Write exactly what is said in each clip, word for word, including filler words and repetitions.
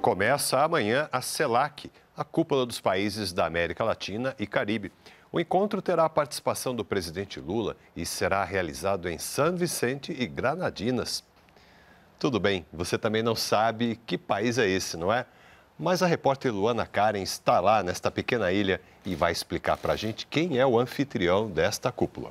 Começa amanhã a CELAC, a cúpula dos países da América Latina e Caribe. O encontro terá a participação do presidente Lula e será realizado em São Vicente e Granadinas. Tudo bem, você também não sabe que país é esse, não é? Mas a repórter Luana Karen está lá nesta pequena ilha e vai explicar para a gente quem é o anfitrião desta cúpula.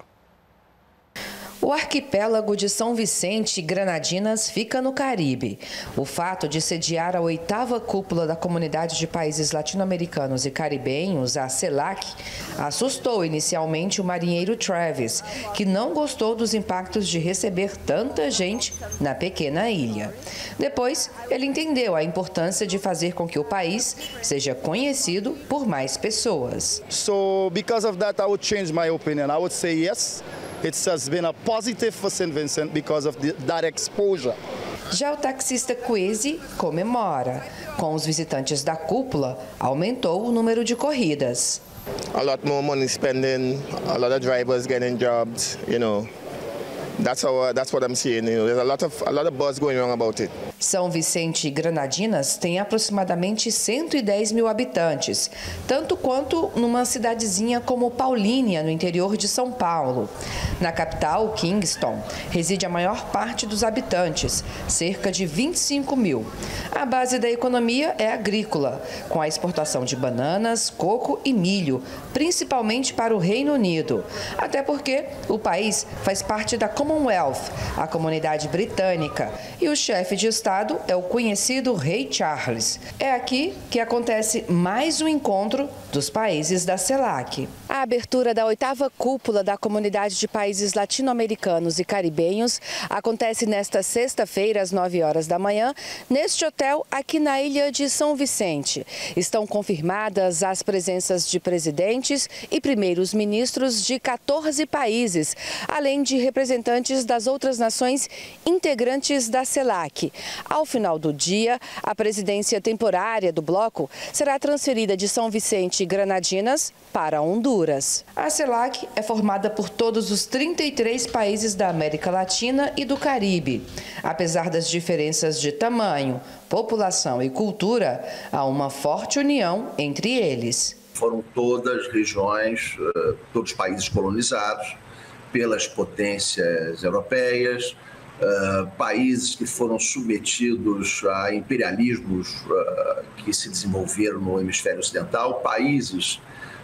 O arquipélago de São Vicente e Granadinas fica no Caribe. O fato de sediar a oitava cúpula da Comunidade de Países Latino-Americanos e Caribenhos, a CELAC, assustou inicialmente o marinheiro Travis, que não gostou dos impactos de receber tanta gente na pequena ilha. Depois, ele entendeu a importância de fazer com que o país seja conhecido por mais pessoas. So, because of that, I would change my opinion. I would say yes. It has been a positive for Saint Vincent because of the, that exposure. Já o taxista Kwesi comemora. Com os visitantes da cúpula, aumentou o número de corridas. A lot more money spending, a lot of drivers getting jobs, you know. That's how, that's what I'm seeing. You know, there's a lot of a lot of buzz going on about it. São Vicente e Granadinas tem aproximadamente cento e dez mil habitantes, tanto quanto numa cidadezinha como Paulínia, no interior de São Paulo. Na capital, Kingston, reside a maior parte dos habitantes, cerca de vinte e cinco mil. A base da economia é agrícola, com a exportação de bananas, coco e milho, principalmente para o Reino Unido. Até porque o país faz parte da Commonwealth, a comunidade britânica, e o chefe de Estado é o conhecido Rei Charles. É aqui que acontece mais um encontro dos países da CELAC. A abertura da oitava cúpula da Comunidade de Países Latino-Americanos e Caribenhos acontece nesta sexta-feira, às nove horas da manhã, neste hotel aqui na ilha de São Vicente. Estão confirmadas as presenças de presidentes e primeiros ministros de quatorze países, além de representantes das outras nações integrantes da CELAC. Ao final do dia, a presidência temporária do bloco será transferida de São Vicente e Granadinas para Honduras. A CELAC é formada por todos os trinta e três países da América Latina e do Caribe. Apesar das diferenças de tamanho, população e cultura, há uma forte união entre eles. Foram todas regiões, todos países colonizados pelas potências europeias, Uh, países que foram submetidos a imperialismos uh, que se desenvolveram no hemisfério ocidental, países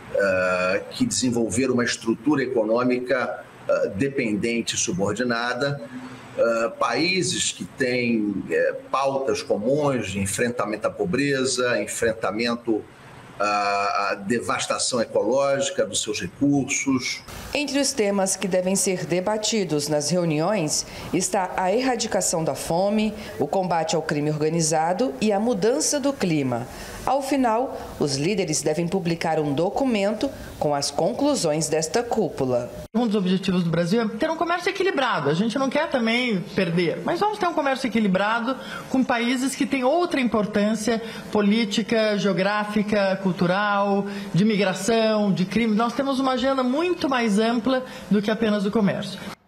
uh, que desenvolveram uma estrutura econômica uh, dependente e subordinada, uh, países que têm uh, pautas comuns de enfrentamento à pobreza, enfrentamento a devastação ecológica dos seus recursos. Entre os temas que devem ser debatidos nas reuniões está a erradicação da fome, o combate ao crime organizado e a mudança do clima. Ao final, os líderes devem publicar um documento com as conclusões desta cúpula. Um dos objetivos do Brasil é ter um comércio equilibrado. A gente não quer também perder, mas vamos ter um comércio equilibrado com países que têm outra importância política, geográfica, cultural, de migração, de crime. Nós temos uma agenda muito mais ampla do que apenas o comércio.